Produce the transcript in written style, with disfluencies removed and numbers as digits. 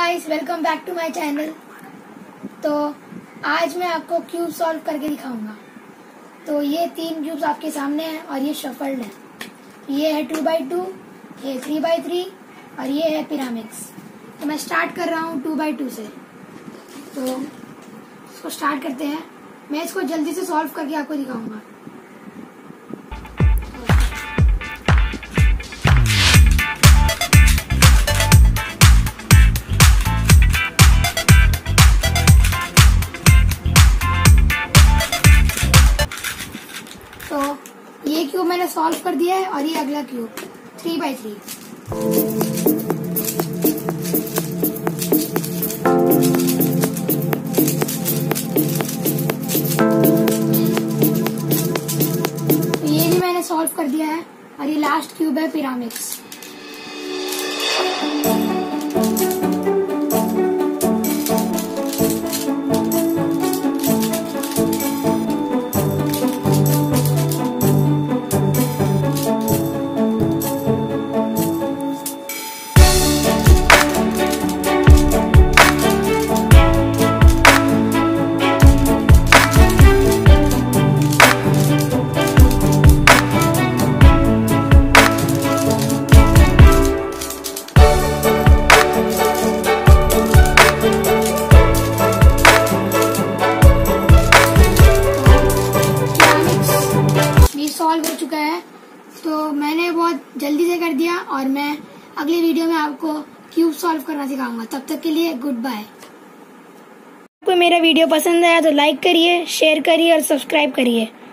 Guys, welcome back to my channel. तो आज मैं आपको क्यूब सॉल्व करके दिखाऊंगा। तो ये 3 क्यूब्स आपके सामने हैं और ये शफल्ड है। ये है 2x2, ये 3x3 और ये है पिरामिड्स। तो मैं स्टार्ट कर रहा हूँ 2x2 से। तो इसको स्टार्ट करते हैं। मैं इसको जल्दी से सॉल्व करके आपको दिखाऊंगा। तो ये क्यूब मैंने सॉल्व कर दिया है और ये अगला क्यूब 3x3। तो ये भी मैंने सॉल्व कर दिया है और ये लास्ट क्यूब है पिरामिड्स। सॉल्व हो चुका है। तो मैंने बहुत जल्दी से कर दिया और मैं अगली वीडियो में आपको क्यूब सॉल्व करना सिखाऊंगा। तब तक के लिए गुड बाय। आपको मेरा वीडियो पसंद आया तो लाइक करिए, शेयर करिए और सब्सक्राइब करिए।